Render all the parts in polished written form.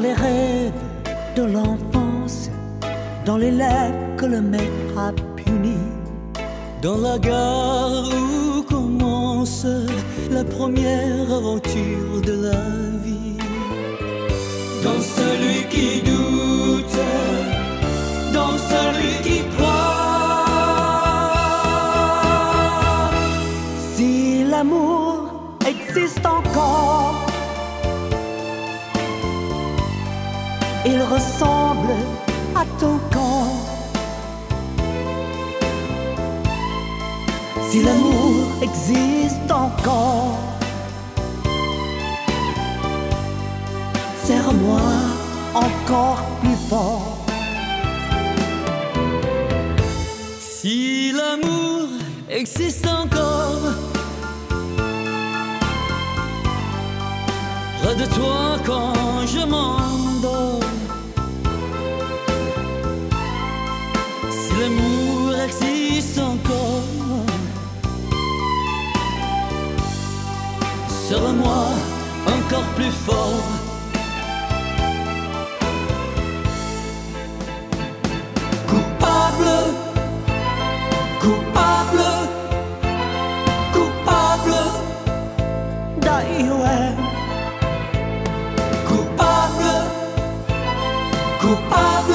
les rêves de l'enfance, dans les lèvres que le maître a puni, dans la gare où commence la première aventure de la vie, dans celui qui doute, dans celui qui croit. Si l'amour existe encore, il ressemble à ton corps. Si l'amour existe encore, serre-moi encore plus fort. Si l'amour existe encore, près de toi quand je m'endors. Si l'amour existe encore, serre-moi encore plus fort. Coupable, coupable, coupable d'I.O.M. Coupable, coupable,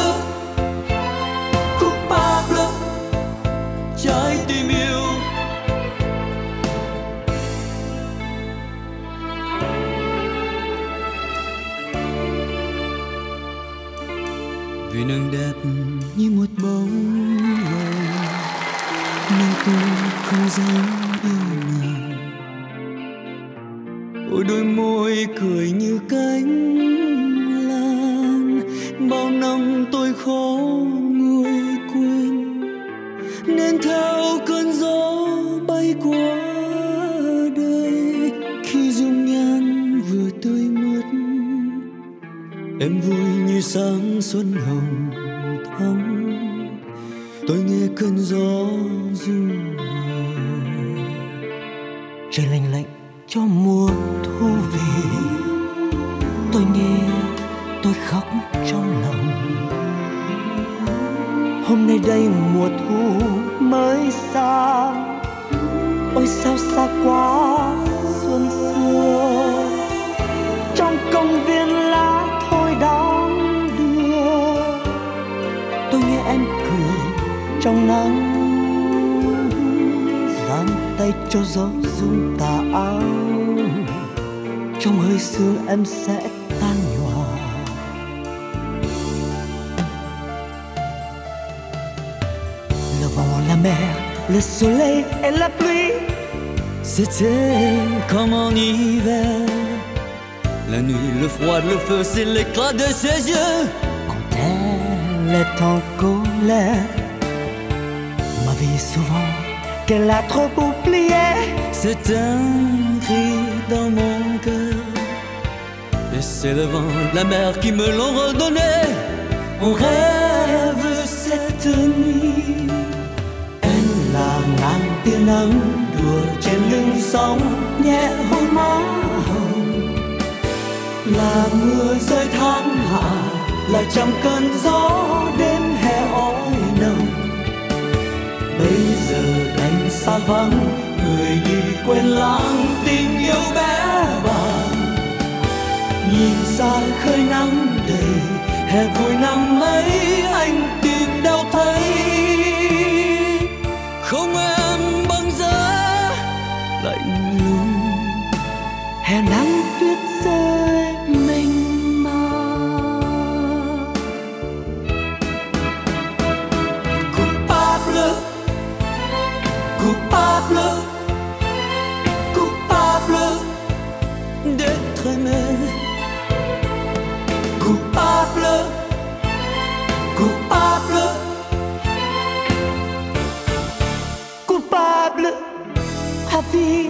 coupable, trái tim yêu. Vì nàng đẹp như một bóng hồng, nên tôi không dám yêu nàng. Ôi đôi môi cười như cánh lan, bao năm tôi khó nguôi quên, nên theo cơn gió bay qua đây. Khi dung nhan vừa tươi mướt, em vui như sáng xuân hồng thắm. Tôi nghe cơn gió ru. Trời lạnh lạnh cho mùa thu về, tôi nghe tôi khóc trong lòng. Hôm nay đây mùa thu mới sang, ôi sao xa quá xuân xưa. Trong công viên lá thôi đong đưa, tôi nghe em cười trong nắng, giang tay cho gió rung tà áo. Trong hơi sương em sẽ tan nhòa. Le vent, la mer, le soleil et la pluie, c'était comme en hiver. La nuit, le froid, le feu, c'est l'éclat de ses yeux. Quand elle est en colère, m'avait souvent qu'elle a trop oublié. C'est un cri dans mon cœur, et c'est le vent, la mer qui me l'ont redonné. On rêve cette nuit. Em là ngàn tia nắng đùa trên lưng sóng, nhẹ hôn má hồng. Là mưa rơi tháng hạ, là trăm cơn gió đêm hè oi nồng. Bây giờ đành xa vắng, người đi quên lãng tình yêu bé bàng. Nhìn xa khơi nắng đầy, hè vui năm ấy anh tìm đâu thấy. Không em băng giá lạnh lùng, hè nắng tuyết rơi mênh mang. Coupable, coupable, coupable d'être aimé. Coupable, coupable, coupable à vie.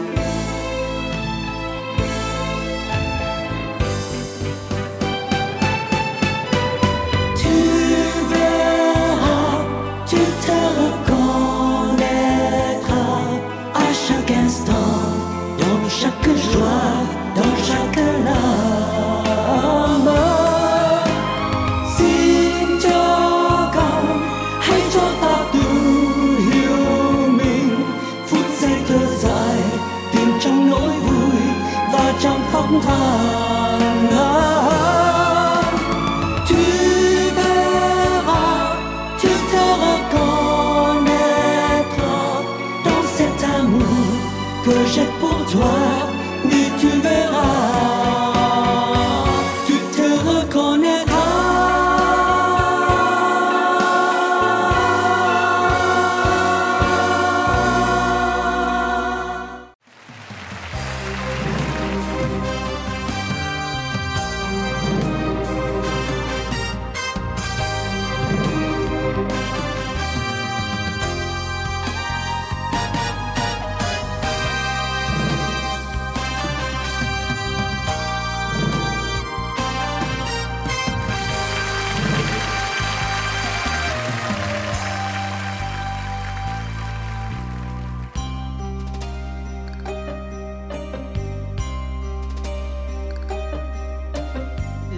Tu verras, tu te reconnaîtras à chaque instant, dans chaque joie, dans chaque larme.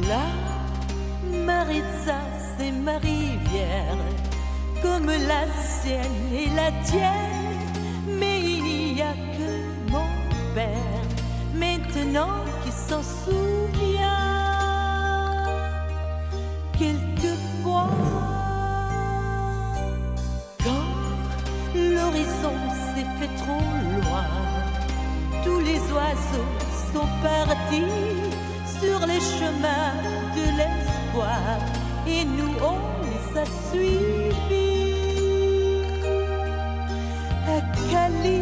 La Maritza, c'est ma rivière, comme la sienne et la tienne. Mais il n'y a que mon père maintenant qui s'en souvient. Quelquefois, quand l'horizon s'est fait trop loin, tous les oiseaux sont partis sur les chemins de l'espoir, et nous on les a suivis à Cali.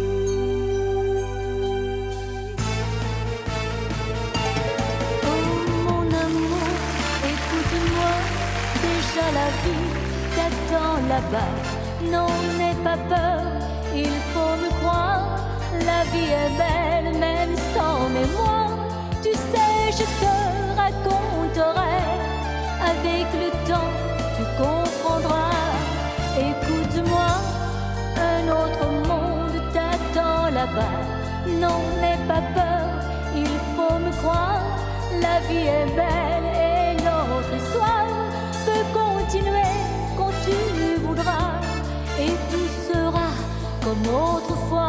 Oh mon amour, écoute-moi, déjà la vie t'attend là-bas. Non, n'aie pas peur, il faut me croire, la vie est belle même sans mémoire. Tu sais, je te raconterai, avec le temps tu comprendras. Écoute-moi, un autre monde t'attend là-bas. Non, n'aie pas peur, il faut me croire, la vie est belle et notre histoire peut continuer quand tu voudras, et tout sera comme autrefois.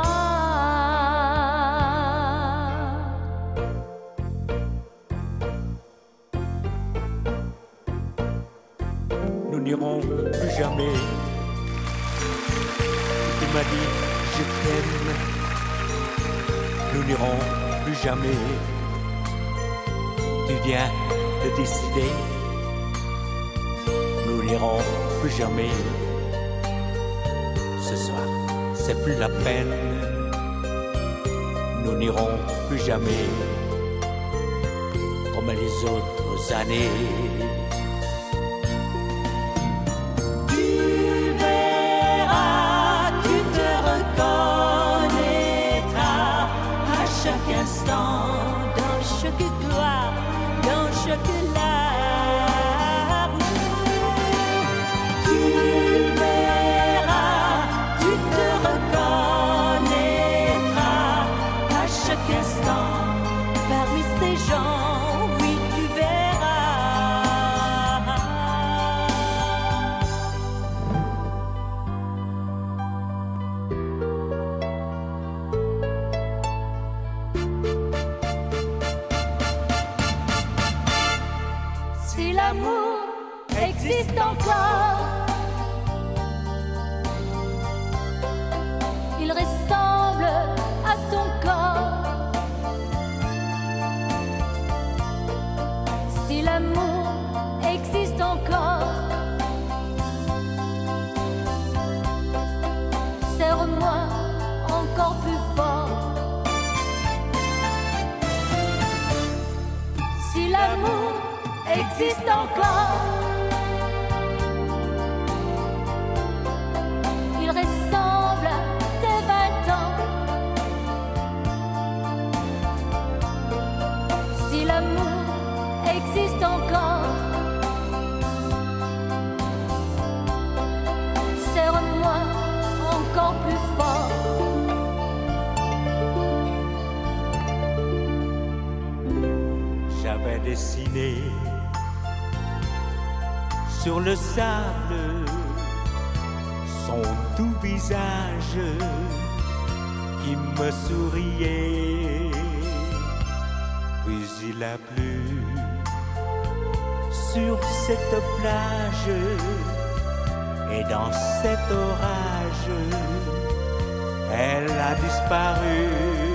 Nous n'irons plus jamais. Tu m'as dit je t'aime. Nous n'irons plus jamais. Tu viens de décider. Nous n'irons plus jamais. Ce soir, c'est plus la peine. Nous n'irons plus jamais comme les autres années. Dans chaque gloire, dans chaque larme, tu verras, tu te reconnaîtras à chaque instant parmi ces gens, oui tu verras. Si l'amour existe encore, il ressemble à ton corps. Si l'amour existe encore, serre-moi encore plus fort. Si l'amour existe encore, il ressemble à tes 20 ans. Si l'amour existe encore, serre-moi encore plus fort. J'avais dessiné sur le sable son doux visage qui me souriait. Puis il a plu sur cette plage, et dans cet orage elle a disparu.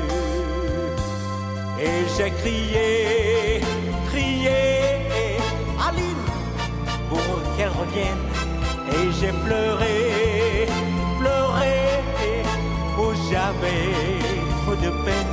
Et j'ai crié, crié, Aline, pour qu'elle revienne. Et j'ai pleuré, pleuré, où j'avais trop de peine.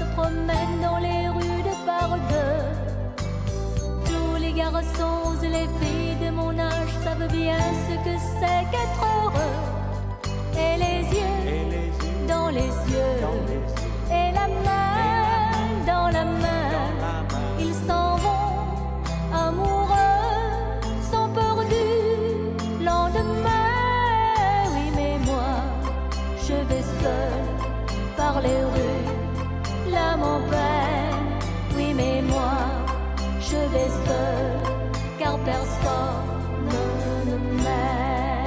promène dans les rues de par deux. Tous les garçons et les filles de mon âge savent bien ce que c'est qu'être heureux. Et les yeux dans les yeux, et la main dans la main, ils s'en vont amoureux, sans peur du lendemain. Oui, mais moi, je vais seul par les rues, l'âme en peine. Oui, mais moi, je vais seul, car personne ne m'aime.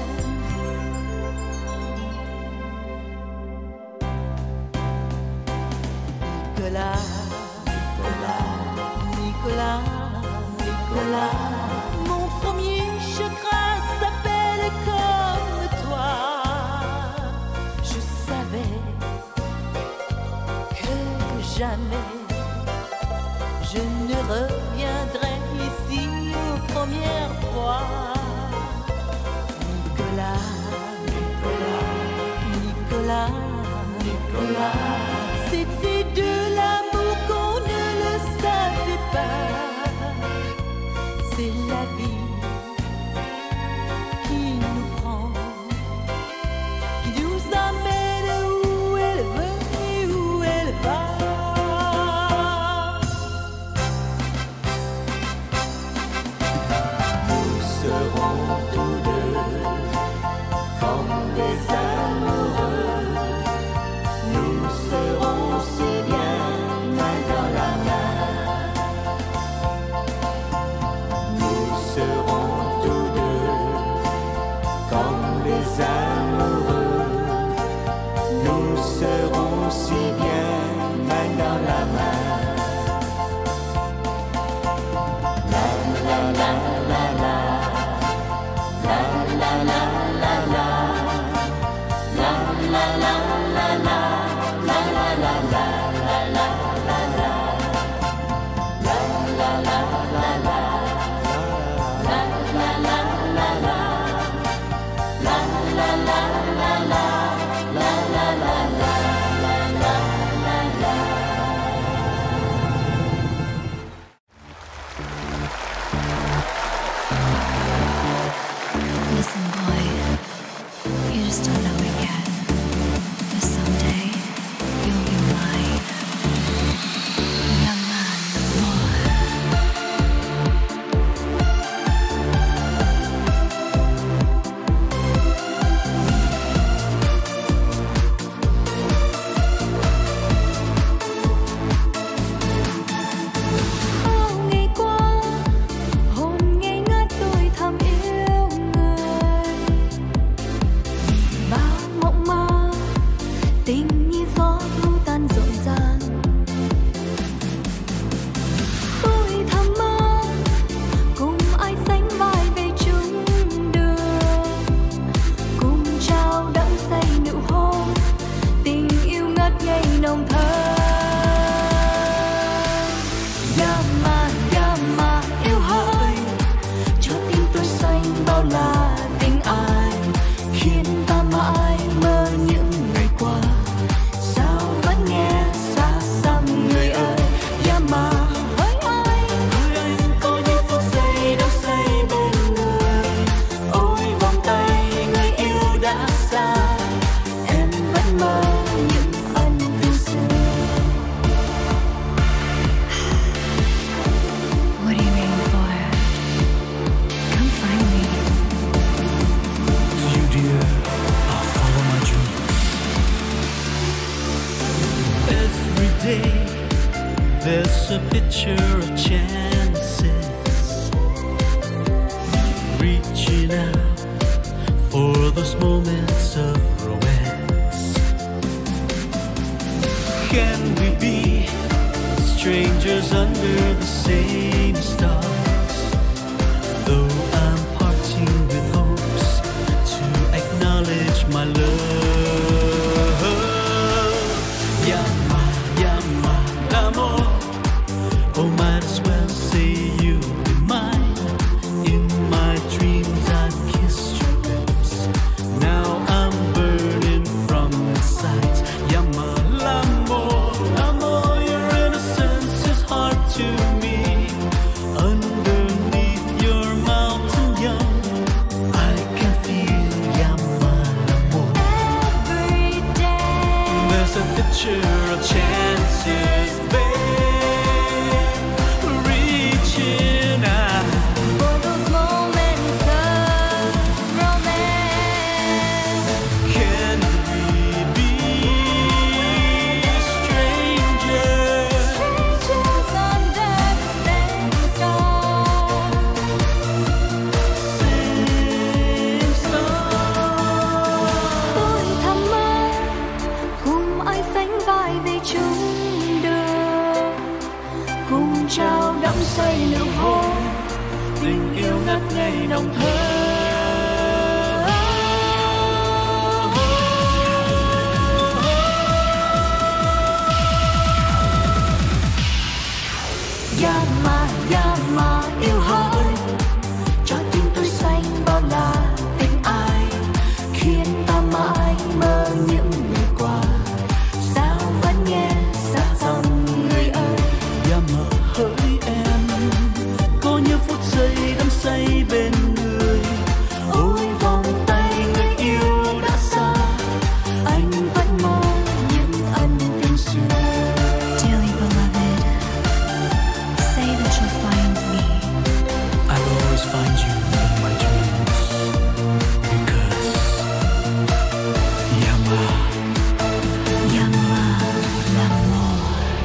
Nicolas, Nicolas, Nicolas, mon premier chagrin s'appelle comme toi. Je savais que jamais je ne reviendrai ici aux premières fois. Nicolas, Nicolas, Nicolas, Nicolas, c'était de l'amour qu'on ne le savait pas. C'est la vie qui nous prend, qui nous amène où elle veut et où elle va. Nous serons tous deux comme des amoureux. Nous serons si bien main dans la main. Nous serons tous deux comme des amoureux. Nous serons si bien main dans la main. La la la la la. La la la la la. La la la la la. La la la la la la la la. La la la la la. La la la la la. La la la la la. La la la la la la la. Listen, boy, you just don't know it yet. But someday you'll be mine, young man, Bao ngày qua, hồn ngây ngất tôi thầm yêu người. Bao mộng mơ, tình như gió thu tan rộn ràng. Tôi thầm mơ cùng ai sánh vai về chung đường, cùng trao đắm say nụ hôn, tình yêu ngất ngây nồng thơ. Yama yêu hỡi, cho tim tôi xanh bao la tình ai, khiến ta mãi mơ những ngày qua. Sao vẫn nghe xa xăm người ơi, Yama hỡi anh có những phút giây đâu say bên người. Ôi vòng tay người yêu đã xa, em vẫn mơ những ân tình xưa. what are you waiting for? Come find me. You dear, I'll follow my dreams. Every day there's a picture of chances, reaching out for those moments of romance. Can we be strangers under the same stars? Though I'm parting with hopes to acknowledge my love. Yama, yama, l'amor. Oh, might as well say you'll be mine. In my dreams I've kissed your lips. Now I'm burning from inside. Yama, l'amor, l'amor. picture of chances, babe, reaching out for those moments of romance. Can we be strangers? Strangers under the same star. Same star. Tôi thầm mơ cùng ai sánh vai về chung đường, cùng trao đắm say nụ hôn, Tình yêu ngất ngây nồng thơ. Yama yêu hỡi, cho tim tôi xanh bao là tình ai, khiến ta mãi mơ những ngày qua. Sao vẫn nghe xa dòng người ơi, Yama hỡi em, có những phút giây đắm say bên người. ôi vòng tay người yêu đã xa, anh vẫn mơ những ân tình xưa. Dearly beloved, say that you'll find me. I will always find you in my dreams, because Yama. Yama l'amour.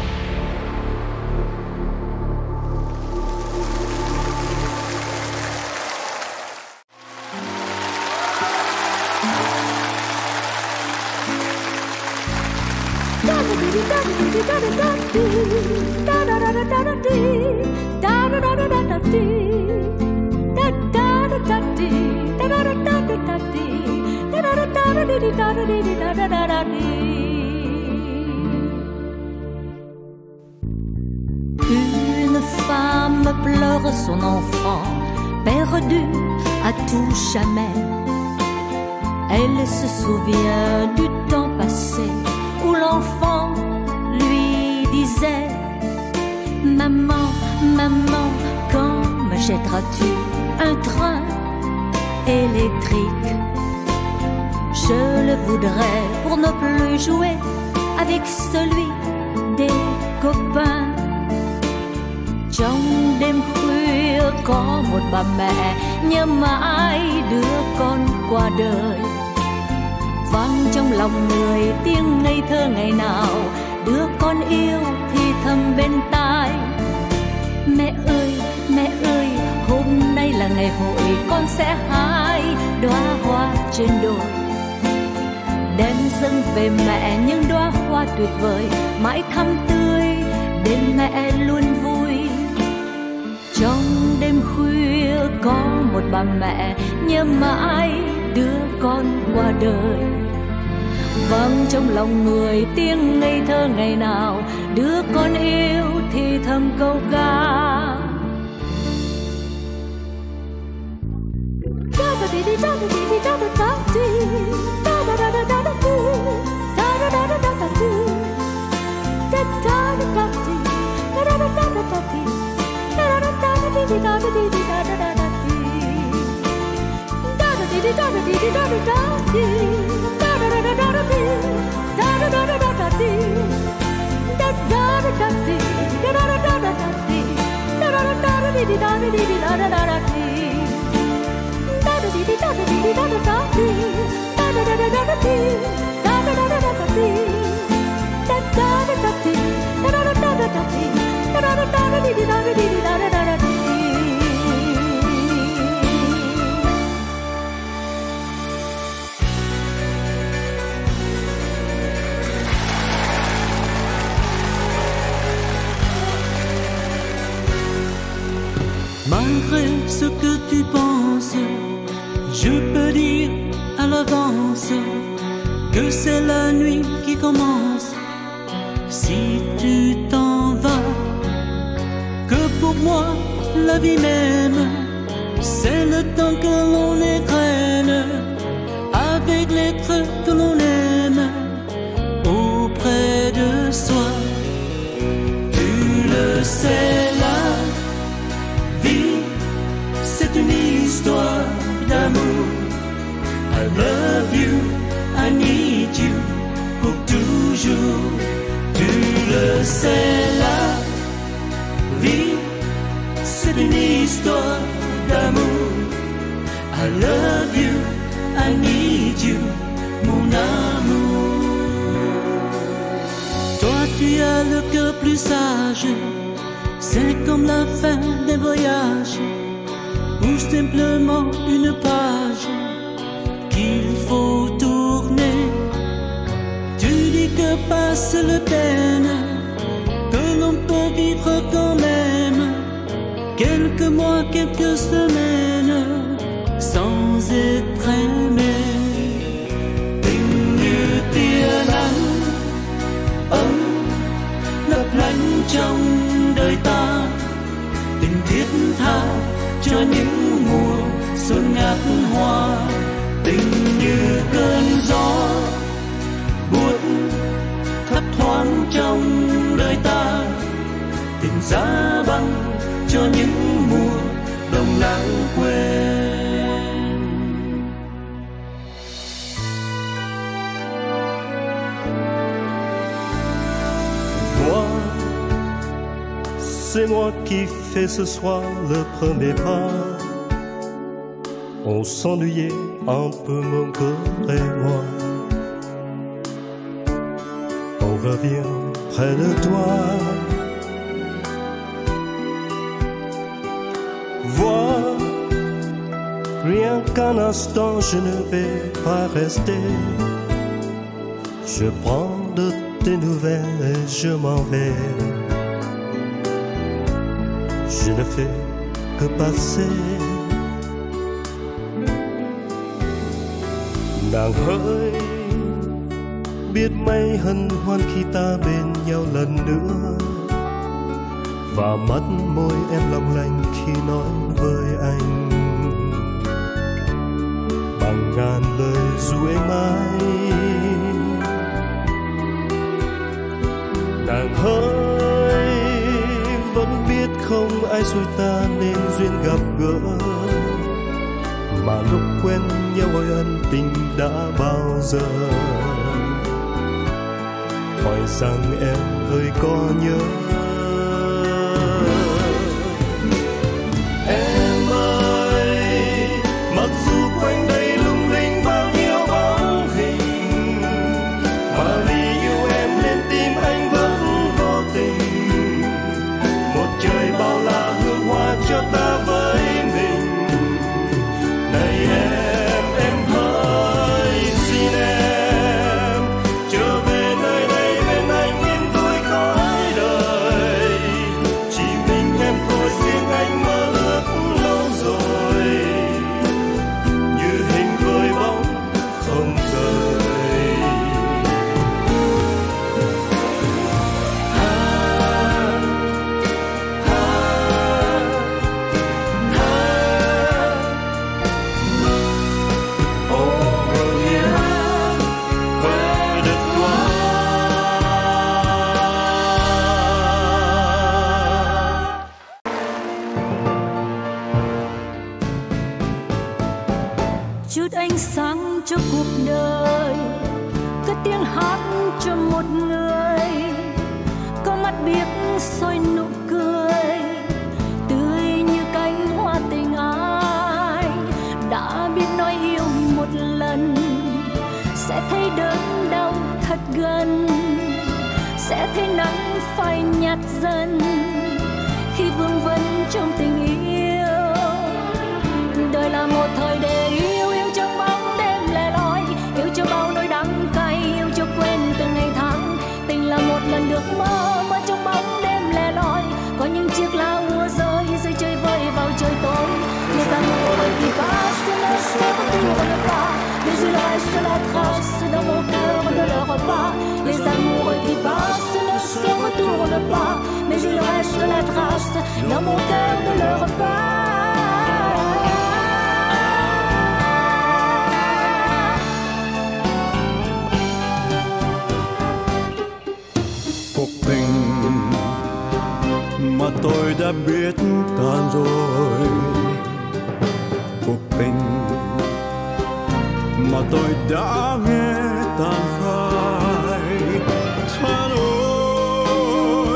Une femme pleure son enfant, perdu à tout jamais. Elle se souvient du temps passé où l'enfant lui disait: Maman, maman, quand me jetteras-tu un train électrique? Je le voudrais pour ne plus jouer avec celui des copains. Trong đêm khuya có một bà mẹ nhớ mãi đứa con qua đời. Vang trong lòng người tiếng ngây thơ ngày nào, đứa con yêu thì thầm bên tai: Mẹ ơi, hôm nay là ngày hội, con sẽ hái đóa hoa trên đồi. Đem dâng về mẹ những đóa hoa tuyệt vời, mãi thắm tươi để mẹ luôn vui. Trong đêm khuya có một bà mẹ nhớ mãi đứa con qua đời. Vang trong lòng người tiếng ngây thơ ngày nào, đứa con yêu thì thầm câu ca: Malgré ce que tu penses, je peux dire à l'avance que c'est la nuit qui commence. Si tu t'en vas, que pour moi la vie même, c'est le temps que l'on égrène avec l'être que l'on aime auprès de soi. Tu le sais, la vie, c'est une histoire d'amour. I love you, I need you pour toujours. c'est la vie, c'est une histoire d'amour. I love you, I need you, mon amour. Toi tu as le cœur plus sage, c'est comme la fin des voyages, ou simplement une page qu'il faut tourner. Tu dis que passe le peine, que l'on peut vivre quand même quelques mois, quelques semaines sans être aimé. Tình như tia nắng ấm lấp lánh trong đời ta, tình thiết tha cho những mùa xuân ngát hoa. Tình như cơn gió buốt thấp thoáng trong đời ta, tình giá băng cho những mùa đông lãng quên. C'est moi qui fais ce soir le premier pas. On s'ennuyait un peu mon cœur et moi. On revient près de toi. Vois, rien qu'un instant je ne vais pas rester. Je prends de tes nouvelles et je m'en vais. Je ne fais que passer. Nàng hỡi, biết mấy hân hoan khi ta bên nhau lần nữa, và mắt môi em long lanh khi nói với anh bằng ngàn lời ru êm ái. Nàng hỡi, vẫn biết không ai xui ta nên duyên gặp gỡ, mà lúc quen nhau ôi ân tình đã bao giờ. Hỏi rằng em ơi có nhớ em ơi, mặc dù quanh đây lung linh bao nhiêu bóng hình, mà vì yêu em nên tim anh vẫn vô tình. Một trời bao la hương hoa cho ta với mình. Này em hỡi xin em trở về nơi đây bên anh yên vui cõi đời. Chỉ mình em thôi riêng anh mơ ước lâu rồi, như hình với bóng không rời. Chút ánh sáng cho cuộc đời, cất tiếng hát cho một người, có mắt biết soi nụ cười, tươi như cánh hoa tình ai. Đã biết nói yêu một lần, sẽ thấy đớn đau thật gần, sẽ thấy nắng phai nhạt dần khi vương vấn trong tình yêu. Đời là một thời để yêu, yêu trong bóng đêm lẻ loi, yêu cho bao nỗi đắng cay, yêu cho quên từng ngày tháng. Tình là một lần được mơ, mơ trong bóng đêm lẻ loi, có những chiếc lá úa rơi rơi chơi vơi vào trời tối. Les amoureux qui passent ne se retournent pas, mais il reste la trace dans mon cœur de leur pas. Les amoureux qui passent ne se retournent pas, mais il reste la trace dans mon cœur de leur pas. Mà tôi đã biết tan rồi, cuộc tình mà tôi đã nghe tan phai. Tan ôi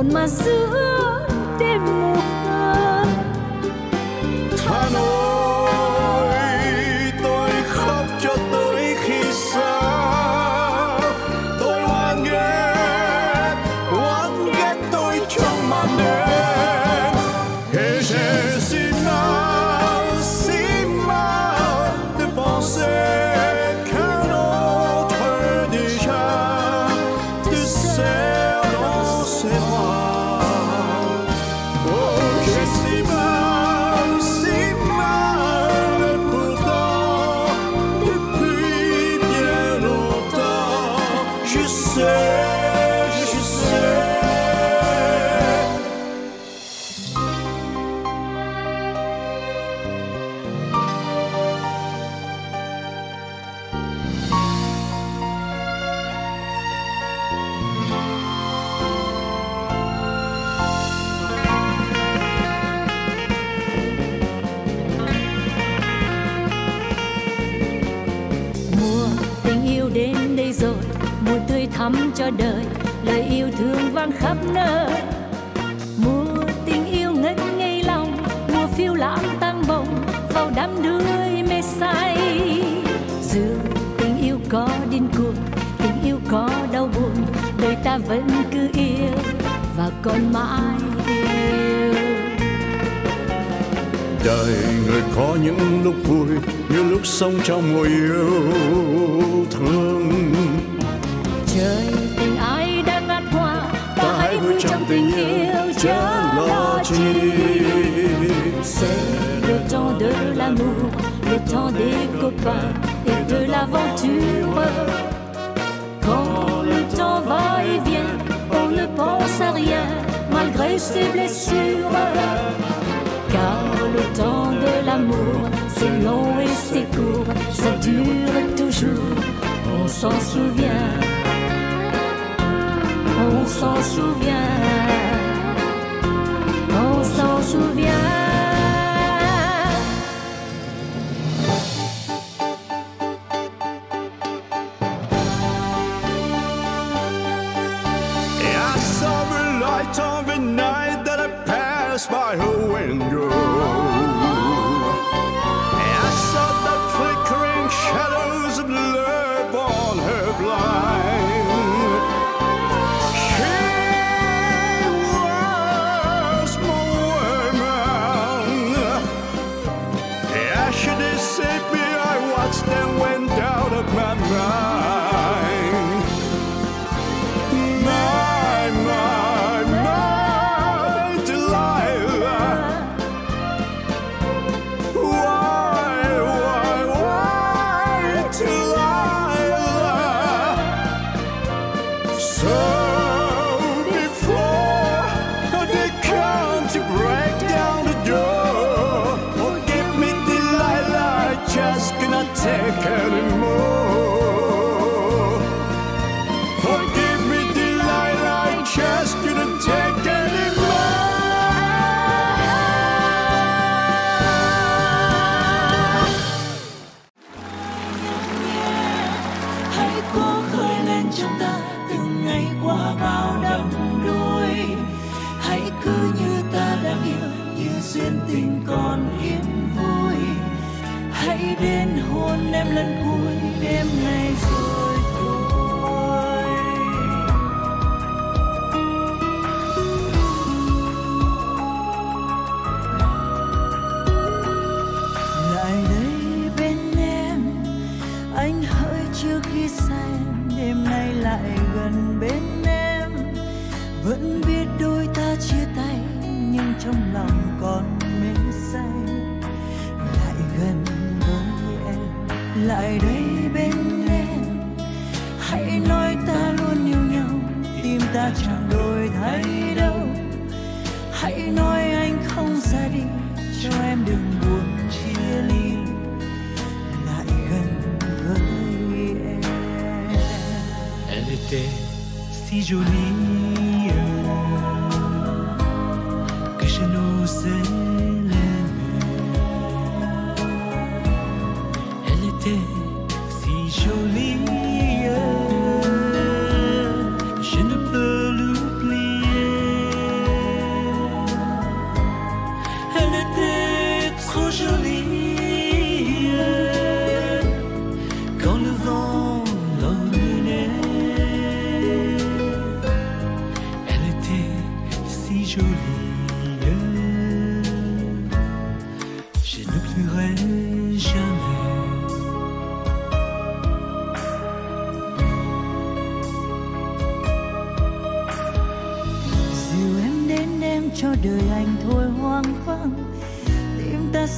hồn mà giữa đêm mùa khơi. Hà Nội, tôi khóc cho tới khi xa. Tôi oan ghét tôi trong màn đêm. Et j'ai si mal de penser qu'un autre déjà te serre dans ses bras. Oh, j'ai si mal, et pourtant, depuis bien longtemps, je sais. Đến đây rồi, mùa tươi thắm cho đời, lời yêu thương vang khắp nơi. Mùa tình yêu ngất ngây lòng, mùa phiêu lãng tăng bồng vào đám đuôi mê say. Dù tình yêu có điên cuồng, tình yêu có đau buồn, đời ta vẫn cứ yêu và còn mãi yêu. Đời người có những lúc vui, như lúc sống trong mùa yêu thương. Trời tình ai đang ngát hoa, ta hãy vui trong tình yêu chớ lo chi. C'est le temps de l'amour, le temps des copains et de l'aventure. Quand le temps va et vient, on ne pense à rien malgré ses blessures. Car le temps de l'amour, c'est long et c'est court, ça dure toujours, on s'en souvient, on s'en souvient, on s'en souvient. I saw the light of the night that I passed by her window. I saw the flickering shadows of love on her blind. She was my woman. As she disappeared, I watched and went out of my mind. Take anymore. Forgive me, Delilah, I just couldn't take anymore. Hãy cố khơi lên trong ta từng ngày qua bao đắm đuối. Hãy cứ như ta đang yêu, như duyên tình còn yên vui. Hãy đến hôn em lần cuối đêm nay rồi thôi. Lại đây bên em, anh hỡi trước khi say. Đêm nay lại gần bên em, vẫn biết đôi ta chia tay, nhưng trong lòng còn mê say. Lại gần lại đây bên em, hãy nói ta luôn yêu nhau, tim ta chẳng đổi thay đâu. Hãy nói anh không ra đi, cho em đừng buồn chia ly. Lại gần với em. Elle était si jolie que je n'osais l'aimer. Elle était si jolie, je ne peux l'oublier.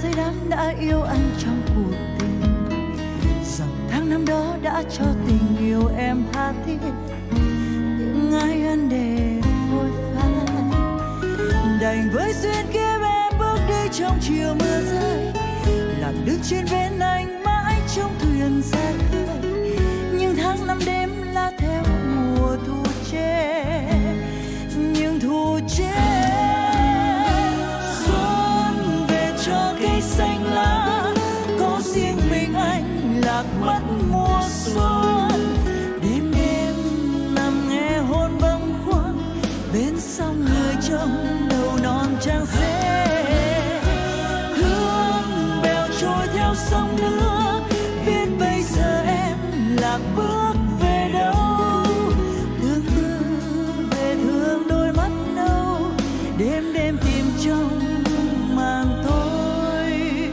say đắm đã yêu anh trong cuộc tình, dòng tháng năm đó đã cho tình yêu em tha thiết, nhưng ai ăn để phôi phai. Đành với duyên kiếp em bước đi trong chiều mưa rơi, làm đứng trên bên anh mãi trong thuyền xa khơi. Nhưng tháng năm đêm lá theo mùa thu che, nhưng thu che. Xuân về cho cây xanh lá, có riêng mình anh lạc mất mùa xuân. Đêm đêm nằm nghe hôn bâng khuâng bên sông người trông đầu non trang dê. Hương bèo trôi theo sông nước, biết bây giờ em lạc bước về đâu. Tương tư về thương đôi mắt nâu, đêm đêm tìm trong màn tối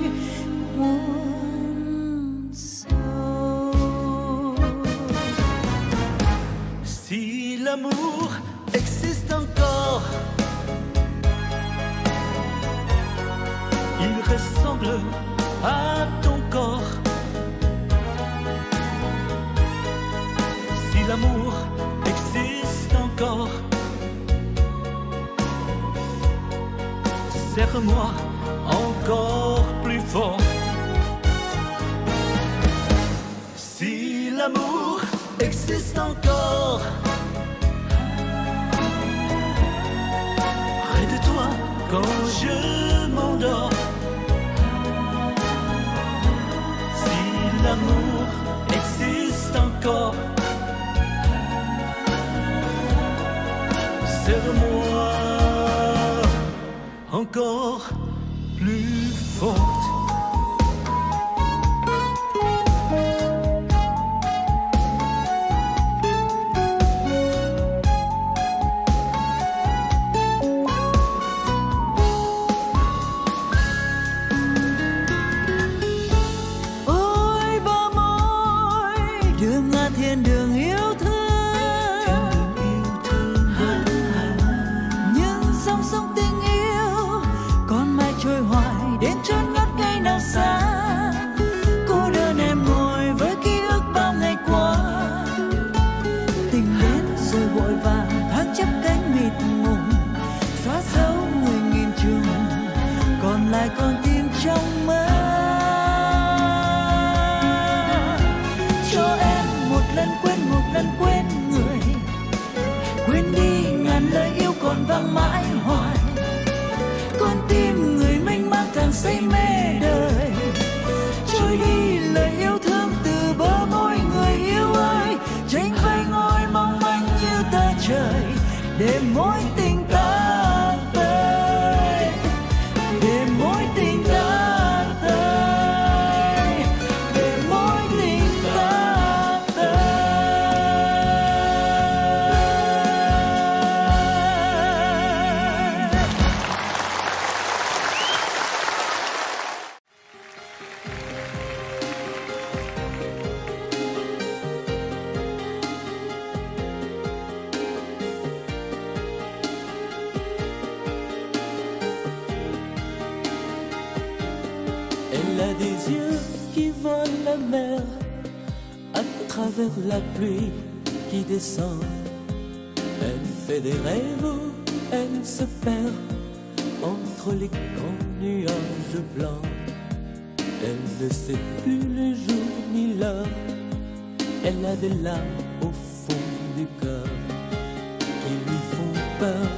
muôn sâu. Si l'amour existe encore, il ressemble à ton corps. Si l'amour existe encore, serre-moi encore plus fort. Si l'amour existe encore, près de toi quand je m'endors. Si l'amour existe encore, serre-moi encore plus forte. Ôi bờ môi đường ngả thiên đường yêu thương, nhưng sóng sông tình yêu còn mãi trôi hoài đến chốn ngất ngây nào xa. Cô đơn em ngồi với ký ức bao ngày qua, tình đến rồi vội vàng tháng chấp cánh mịt mùng, xóa dấu người nghìn trùng, còn lại con tim trong mơ. Cho em một lần quên người, quên đi ngàn lời yêu còn vang mãi hoài. Con tim người mênh mang càng say mê đời, trôi đi lời yêu thương từ bờ môi người yêu ơi. Tranh vây ngôi mong manh như tờ trời, để mối tình ta tới, để mối tình ta tới, để mối tình ta tới. Elle a des yeux qui volent la mer à travers la pluie qui descend. Elle fait des rêves, elle se perd entre les grands nuages blancs. Elle ne sait plus le jour ni l'heure, elle a des larmes au fond du cœur qui lui font peur.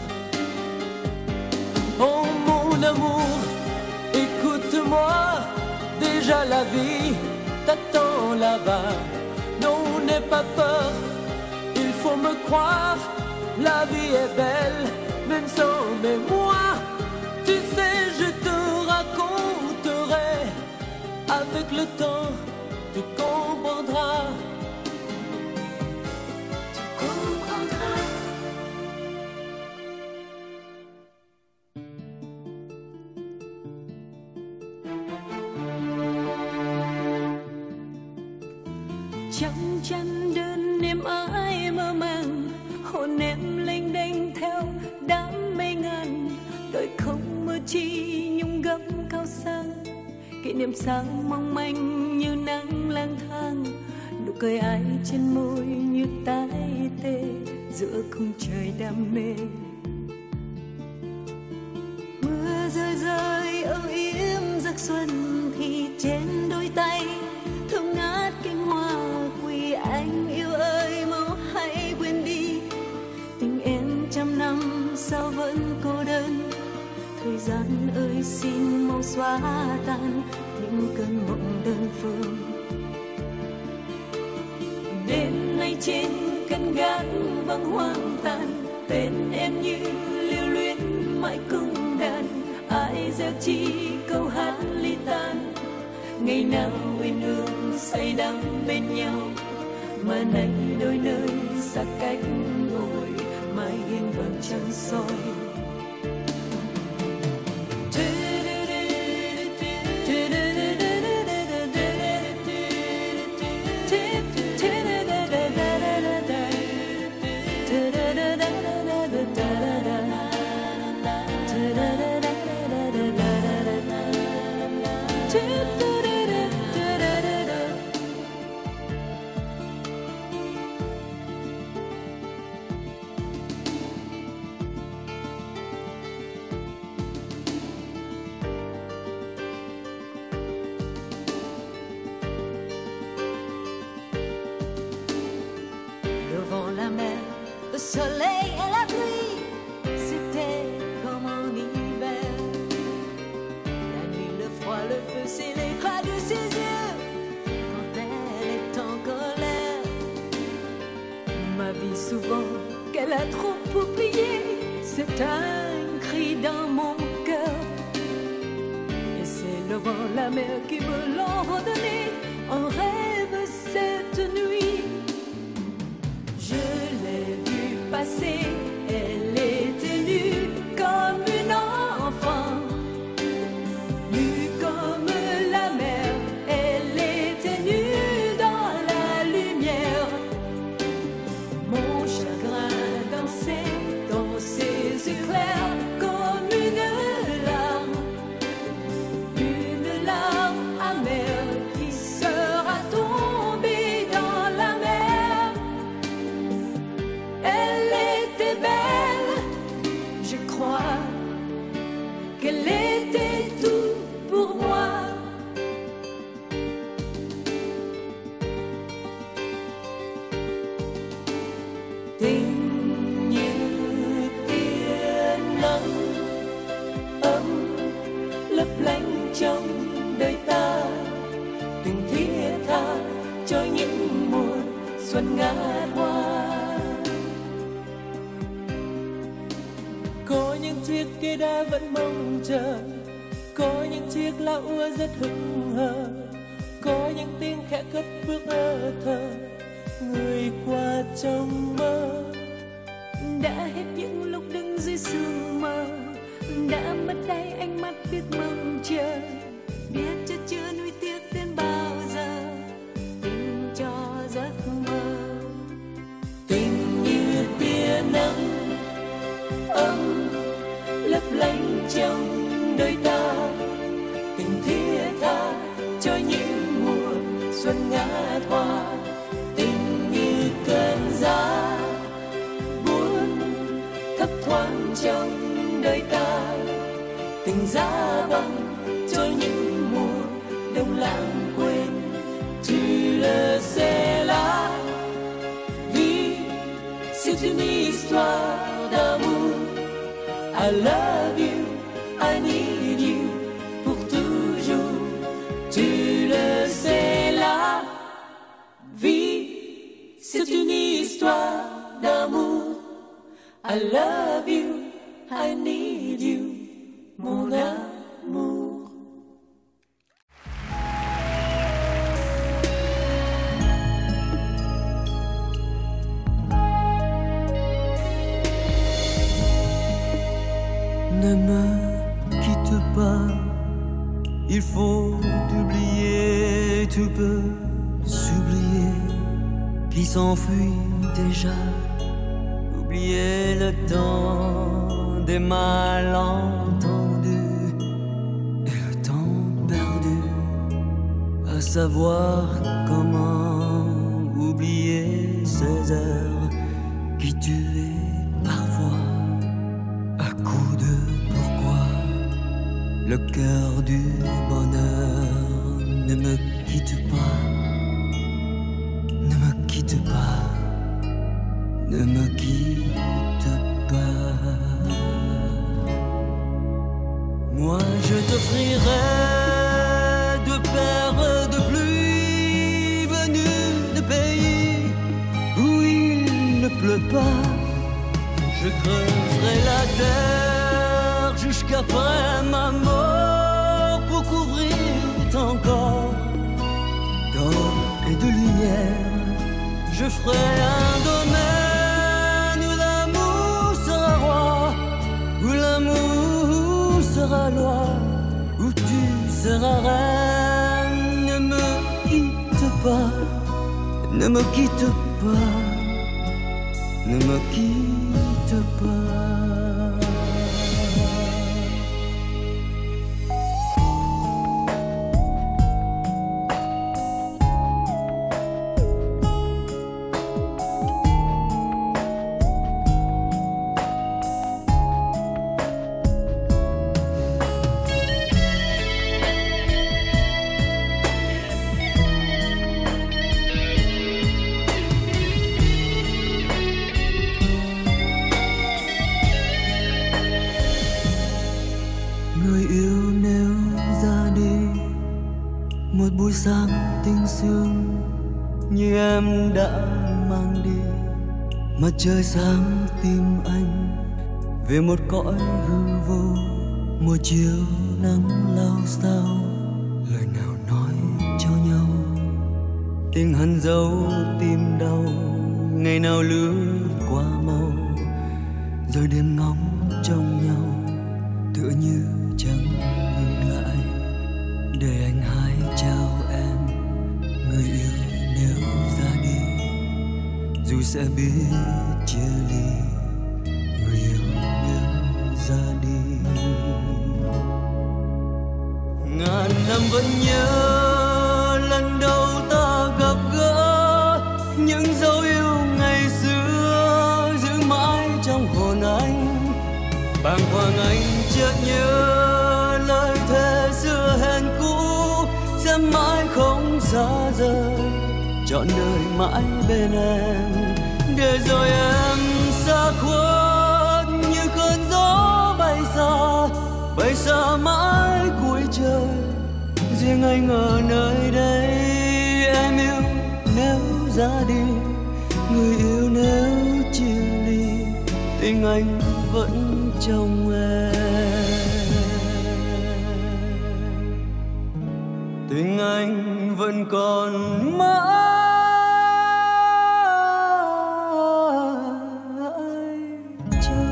Oh mon amour, écoute-moi, déjà la vie t'attend là-bas. Non, n'aie pas peur, il faut me croire, la vie est belle, même sans mémoire. Tu sais, je te raconterai, avec le temps, tu comprendras. Tu comprendras. Trong chăn đơn em ái mơ màng, hồn em lênh đênh theo đám mây ngàn. Đời không mơ chi nhung gấm cao sang, kỷ niệm sáng mong manh như nắng lang thang, nụ cười ai trên môi như tái tê giữa khung trời đam mê. Mưa rơi rơi âu yếm giấc xuân thì trên đôi tay thơm ngát cánh hoa quỳ. Anh yêu ơi mau hãy quên đi, tình em trăm năm sao vẫn cô đơn. Thời gian ơi xin mau xóa tan những cơn mộng đơn phương. Đêm nay trên căn gác vắng hoang tàn, tên em như lưu luyến mãi cung đàn. Ai gieo chi câu hát ly tan, ngày nào uyên ương say đắm bên nhau, mà nay đôi nơi xa cách ngồi mãi hiên vầng trăng soi. Le soleil et la pluie, c'était comme en hiver. La nuit, le froid, le feu, c'est l'éclat de ses yeux quand elle est en colère. Ma vie souvent qu'elle a trop oublié, c'est un cri dans mon cœur. Et c'est le vent, la mer qui me l'ont redonné en rêve cette nuit. Je l'ai vue passer, elle était nue comme une enfant, nue comme la mer, elle était nue dans la lumière. Mon chagrin dansait dans ses yeux clairs comme une larme amère qui sera tombée dans la mer. Elle était belle, je crois qu'elle était tout pour moi. Tình như tia nắng ấm lấp lánh trong đời ta, tình thiết tha cho những mùa xuân ngát hoa. Có những chiếc kia đã vẫn mong chờ, có những chiếc lá úa rất hững hờ, có những tiếng khẽ cất bước ơ thơ người qua trong mơ. Đã hết những lúc đứng dưới sương mờ, đã mất đây ánh mắt biết mong chờ, biết chất chứa nuối tiếc đến bao giờ, tình cho giấc mơ. Tình như tia nắng ấm lấp lánh trong đời ta, tình thiết tha cho những mùa xuân ngát hoa. Tình như cơn giá buồn thấp thoáng trong đời ta, tình giá băng cho những mùa đông lãng quên. Tu le sais là vie, c'est une histoire d'amour. I love you, I need you pour toujours. Tu le sais la vie, c'est une histoire d'amour. I love you, I need you, mon amour. Ne me quitte pas, il faut oublier, tout peut s'oublier, qui s'enfuit déjà. Oublier le temps des malentendus et le temps perdu. à savoir comment oublier ces heures qui tuaient parfois à coups de pourquoi. Le cœur du bonheur ne me quitte pas, ne me quitte pas, ne me quitte pas. Moi je t'offrirai deux paires de pluie venues de pays où il ne pleut pas. Je creuserai la terre jusqu'après ma mort pour couvrir ton corps d'or et de lumière. Je ferai un domaine où l'amour sera roi, où l'amour sera loi, où tu seras reine. Ne me quitte pas, ne me quitte pas, ne me quitte pas. Buổi sáng tinh sương như em đã mang đi, mặt trời sáng tim anh về một cõi hư vô. Một chiều nắng lao sao, lời nào nói cho nhau, tình hằn dấu tim đau, ngày nào lướt qua mau, rồi đêm ngóng trông nhau tựa như chẳng ngừng lại. Để anh hãy chào em, người yêu nếu ra đi, dù sẽ biết chia ly, người yêu nếu ra đi. Ngàn năm vẫn nhớ lần đầu ta gặp gỡ, những dấu yêu ngày xưa giữ mãi trong hồn anh. Bàng hoàng anh chợt nhớ lời thề xưa hẹn cũ, sẽ mãi không xa rời, trọn đời mãi bên em. Để rồi em xa khuất như cơn gió bay xa mãi cuối trời. Riêng anh ở nơi đây, em yêu nếu ra đi, người yêu nếu chia ly, tình anh vẫn trong em, tình anh vẫn còn mãi trong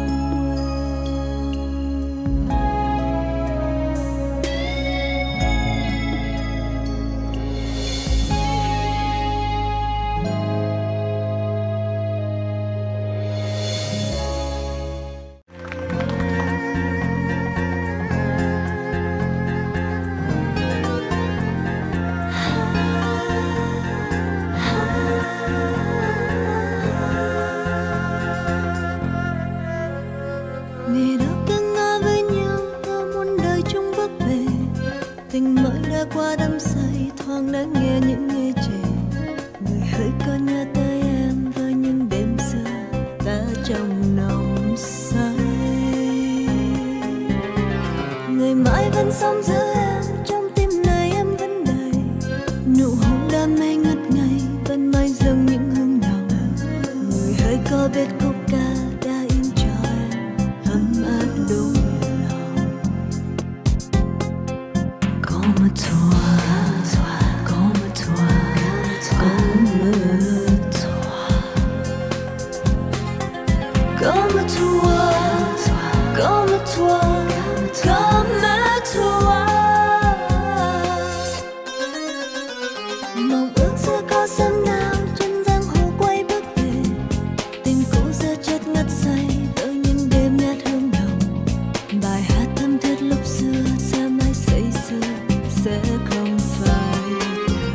tình mới đã qua đắm say, thoáng đã nghe những nghe chề. Người hỡi có nhớ tới em với những đêm xưa ta trong nồng say. Người mãi vẫn sống giữa em, trong tim này em vẫn đầy nụ hôn đam mê ngất ngây, vẫn mãi dâng những hương nồng. Người hỡi có biết khúc ca đã in cho em ấm áp đôi. Mong ước sẽ có sớm nào trên giang hồ quay bước về, tình cũ giờ chất ngất say với những đêm nhát hương nồng. Bài hát thâm thiết lúc xưa sẽ mãi say sưa, sẽ không phai.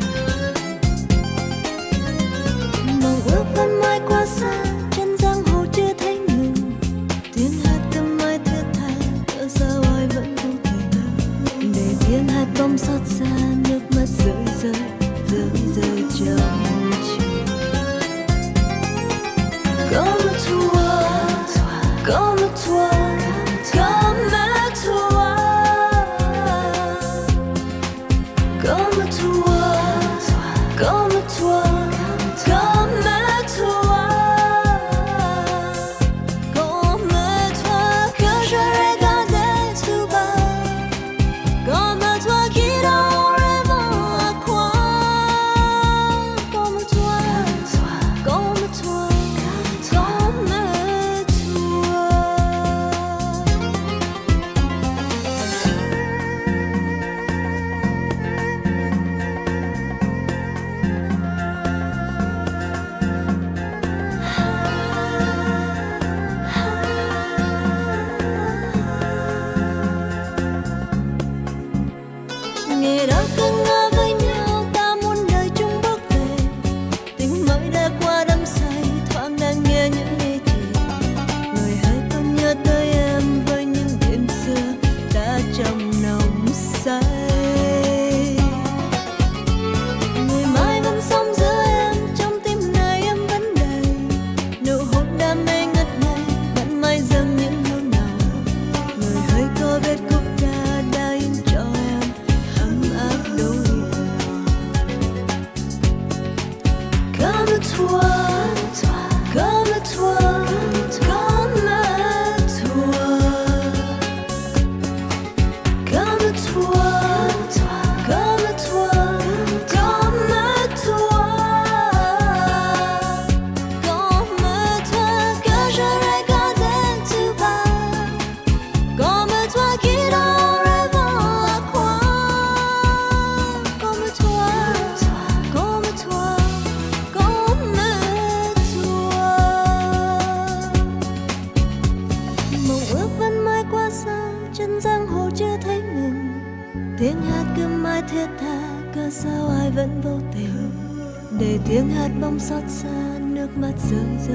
vô tình, để tiếng hát bóng xót xa, nước mắt rơi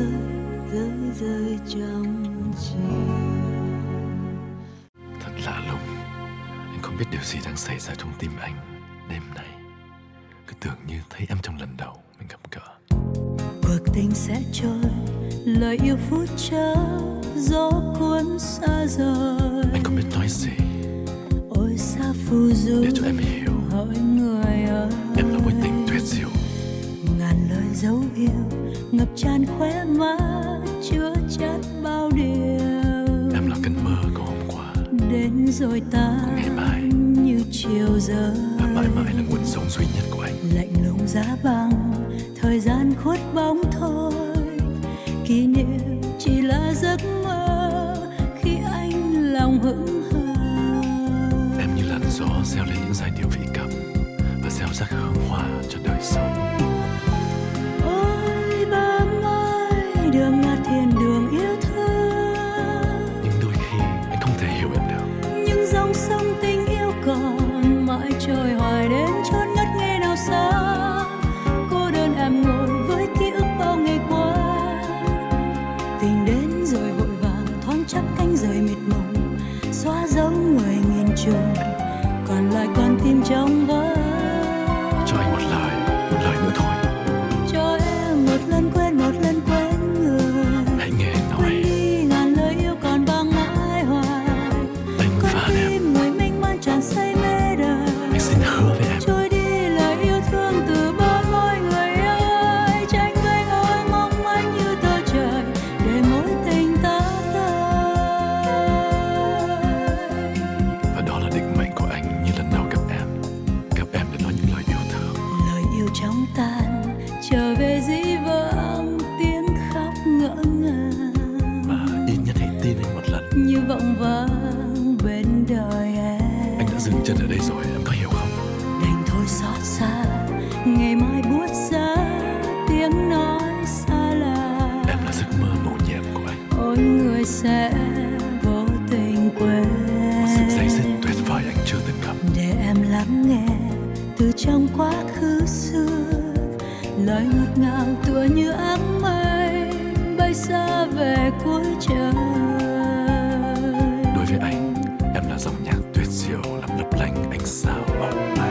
trong chiều. Thật lạ lùng, anh không biết điều gì đang xảy ra trong tim anh đêm nay. Cứ tưởng như thấy em trong lần đầu mình gặp gỡ. Cuộc tình sẽ trôi, lời yêu phút chốc, gió cuốn xa rời. Anh không biết nói gì. Ôi sao phù du để cho em hiểu, hỏi người ơi, em là mối tình tuyệt diệu. Ngàn lời dấu yêu ngập tràn khóe mắt, chứa chất bao điều. Em là cơn mơ của hôm qua, đến rồi ta ngày mai như chiều rơi. Và mãi mãi là nguồn sống duy nhất của anh. Lạnh lùng giá băng, thời gian khuất bóng thôi. Kỷ niệm chỉ là giấc mơ khi anh lòng hững hờ. Em như làn gió gieo lên những giai điệu vị cầm và gieo rắc hương hoa cho đời sống. Ôi bơm ơi, đường ngát thiên đường yêu thương. Nhưng đôi khi anh không thể hiểu em được. Nhưng dòng sông tình yêu còn mãi trôi hoài đến chốn ngất ngây nào xa. Cô đơn em ngồi với ký ức bao ngày qua. Tình đến rồi vội vàng thoáng chắp cánh rời mịt mùng, xóa dấu người nghìn trùng, còn lại con tim trong vỡ. Cho anh một lời nữa thôi. Cho em một lần quên người. Hãy nghe anh nói. Quên đi ngàn lời yêu còn vang mãi hoài. Anh và em người mênh mang tràn say mê đời. Anh xin hứa với em. Trôi đi lời yêu thương từ bao môi người ơi. Tranh vênh ôi mong manh như tờ trời, để mối tình ta tới. Và đó là định mệnh của anh như lần đầu gặp em để nói những lời yêu thương. Lời yêu chóng tan, trở về dĩ vãng tiếng khóc ngỡ ngàng. Mà ít nhất hãy tin anh một lần. Như vọng vang bên đời em. Anh đã dừng chân ở đây rồi, em có hiểu không? Đành thôi xót xa, ngày mai buốt giá tiếng nói xa lạ. Em là giấc mơ mầu nhiệm của anh. Ôi người sẽ vô tình quên. Một sự day dứt tuyệt vời anh chưa từng gặp. Để em lắng nghe từ trong quá khứ xưa, lời ngọt ngào tựa như áng mây bay xa về cuối trời. Đối với anh, em là dòng nhạc tuyệt diệu làm lấp lánh ánh sao bóng bay.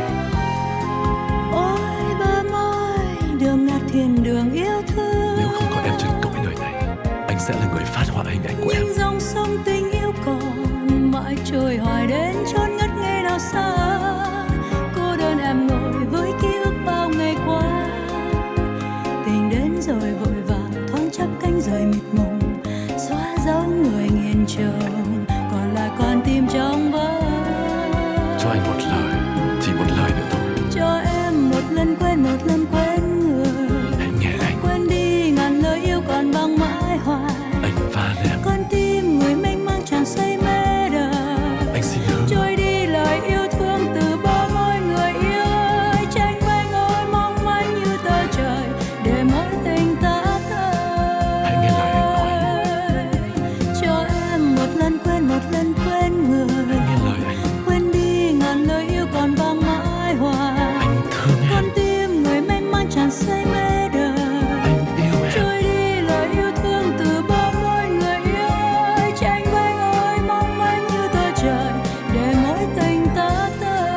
Ôi bơm ơi, đường ngát thiên đường yêu thương. Nếu không có em trên cõi đời này, anh sẽ là người phát họa hình ảnh của em. Nhưng dòng sông tình yêu còn mãi trôi hoài đến chốn ngất ngây nào xa. Cô đơn em ngồi với ký ức bao ngày qua. Tình đến rồi vội vàng thoáng chắp cánh rời mịt mùng, xóa dấu người nghìn trùng, còn lại con tim trong vỡ. Cho anh một lời, chỉ một lời nữa thôi. Cho em một lần quên người. Hãy nghe anh. Quên đi ngàn lời yêu còn vang mãi hoài. Anh và em. Con tim người mênh mang tràn say mê đời. Anh xin hứa. Trôi đi lời yêu thương từ bao môi người yêu ơi. Tranh vênh ôi mong manh như tờ trời, để mối tình ta tới. Hãy nghe lời anh nói. Cho em một lần quên người. Hãy nghe lời anh. Quên đi ngàn lời yêu còn vang mãi hoài. Anh thương em. Con tim người mênh mang tràn say mê đời. Anh yêu em. Trôi đi lời yêu thương từ bao môi người yêu ơi. Tranh vênh ôi mong manh như tờ trời, để mối tình ta tới.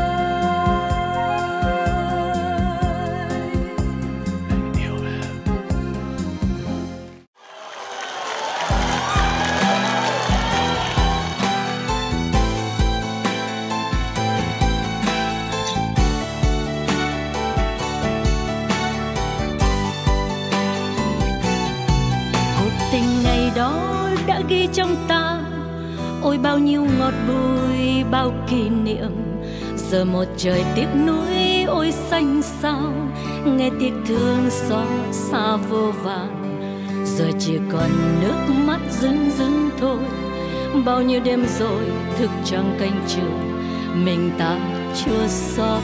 Anh yêu em. Cuộc tình ngày đó đã ghi trong ta, ôi bao nhiêu ngọt bùi bao kỷ niệm. Giờ một trời tiếc nuối ôi xanh sao, nghe tiếc thương xót xa vô vàn. Giờ chỉ còn nước mắt rưng rưng thôi, bao nhiêu đêm rồi thức trắng canh trường, mình ta chưa sót.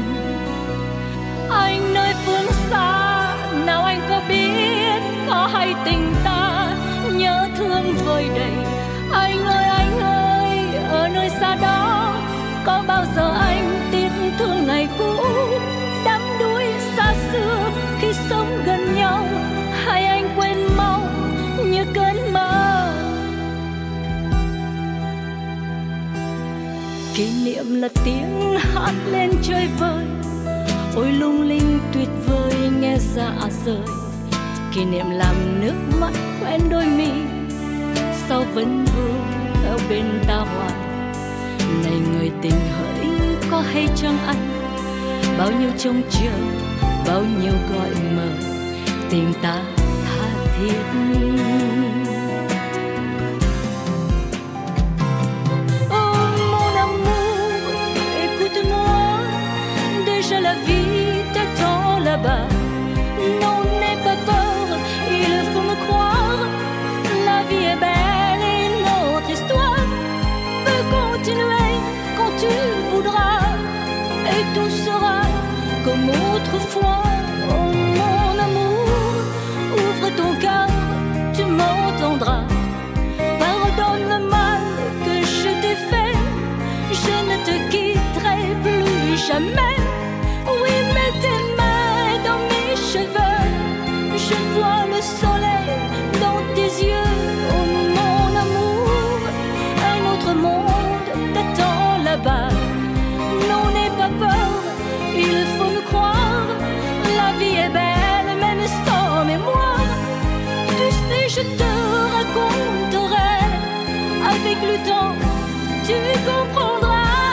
Anh nơi phương xa nào anh có biết, có hay tình ta nhớ thương vơi đầy. Anh ơi ở nơi xa đó, có bao giờ anh tiếc thương ngày cũ đắm đuối Kỷ niệm là tiếng hát lên chơi vơi, ôi lung linh tuyệt vời nghe xa rời. Kỷ niệm làm nước mắt quen đôi mi, sao vẫn vương ở bên ta hoài. Này người tình hỡi có hay chăng anh, bao nhiêu trông chờ, bao nhiêu gọi mời, tình ta tha thiết. La vie t'attend là-bas. Non, n'aie pas peur, il faut me croire. La vie est belle et notre histoire peut continuer quand tu voudras. Et tout sera comme autrefois. Oh mon amour, ouvre ton cœur, tu m'entendras. Pardonne le mal que je t'ai fait, je ne te quitterai plus jamais. Oui, mets tes mains dans mes cheveux, je vois le soleil dans tes yeux. Oh mon amour, un autre monde t'attend là-bas. Non, n'aie pas peur, il faut me croire. La vie est belle, même sans mémoire. Tu sais, je te raconterai. Avec le temps, tu comprendras.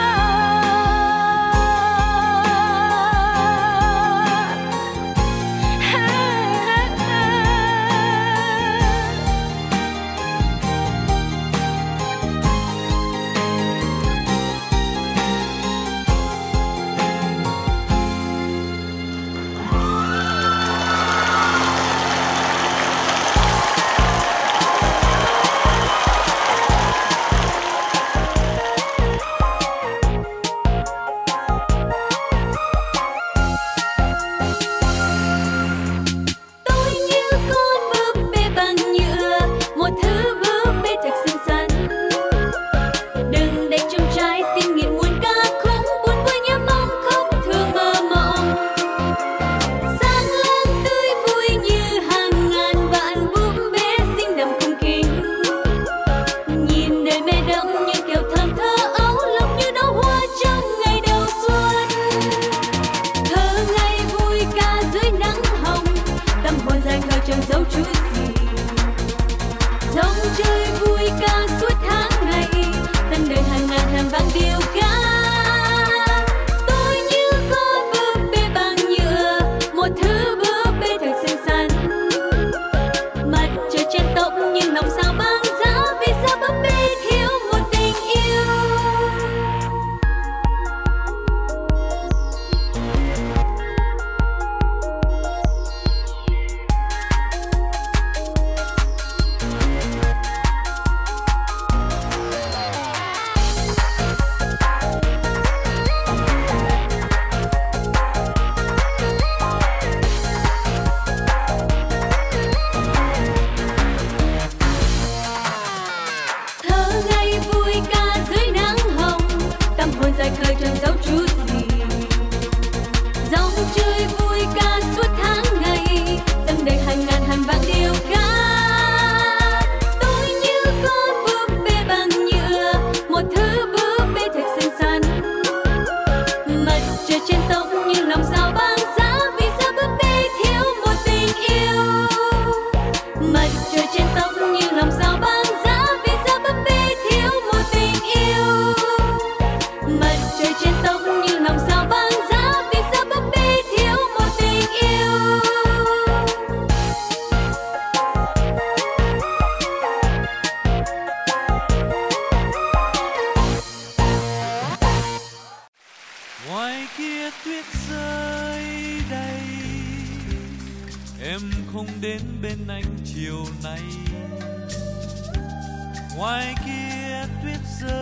Ngoài kia tuyết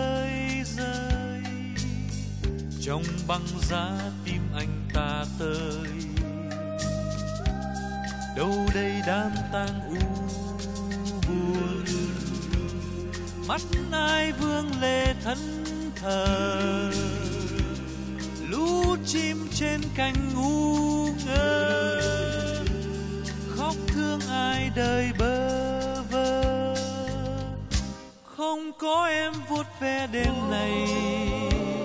rơi rơi, trong băng giá tim anh ta tơi. Đâu đây đám tang u buồn, mắt ai vương lệ thẫn thờ. Lũ chim trên cành ngu ngơ, khóc thương ai đời bơ vơ. Không có em vuốt ve đêm này,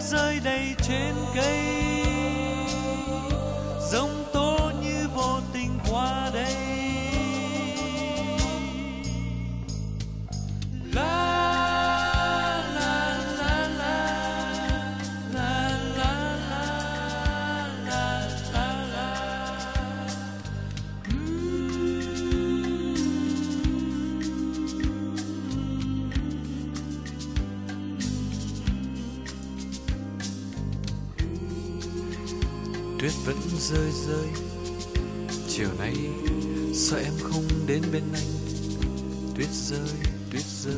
rơi đầy trên cây, giông tố như vô tình qua đây. Tuyết vẫn rơi rơi, chiều nay sao em không đến bên anh? Tuyết rơi,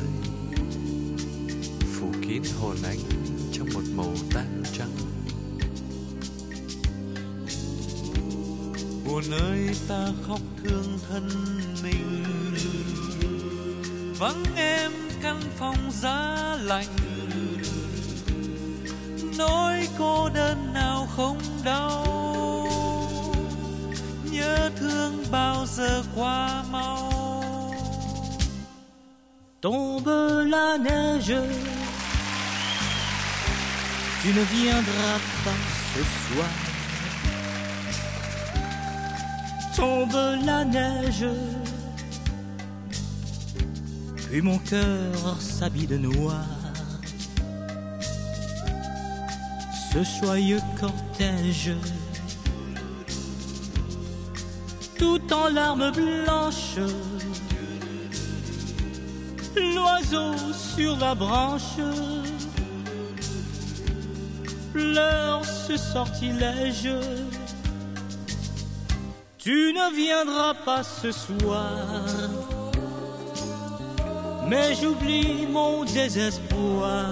phủ kín hồn anh trong một màu tan trắng. Buồn ơi ta khóc thương thân mình, vắng em căn phòng giá lạnh, nỗi cô đơn nào không đau, nhớ thương bao giờ qua mau. Tombe la neige, tu ne viendras pas ce soir. Tombe la neige, puis mon cœur s'habille de noir. Ce joyeux cortège, tout en larmes blanches, l'oiseau sur la branche pleure ce sortilège. Tu ne viendras pas ce soir, mais j'oublie mon désespoir.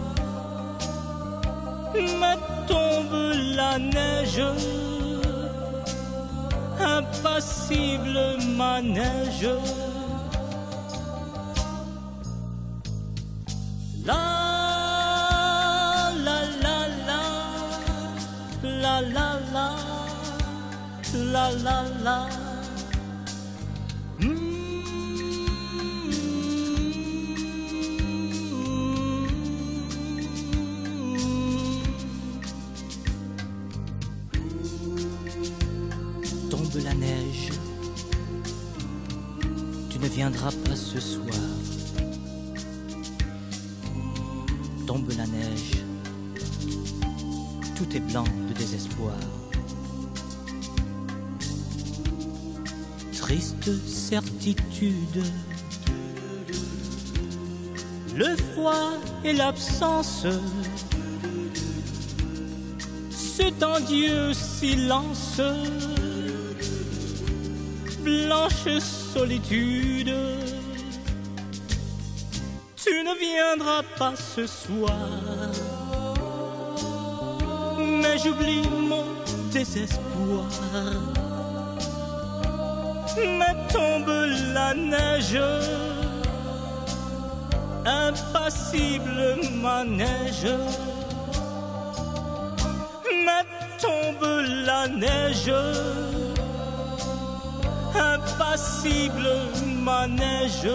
Mais tombe la neige, impassible manège. La la la la, la la la, la la la. Tombe la neige, tu ne viendras pas ce soir. Tombe la neige, tout est blanc de désespoir. Triste certitude, le froid et l'absence, ce tendieux silence, blanche solitude. Tu ne viendras pas ce soir, mais j'oublie mon désespoir. Mais tombe la neige, impassible manège. Mais tombe la neige, impassible manège.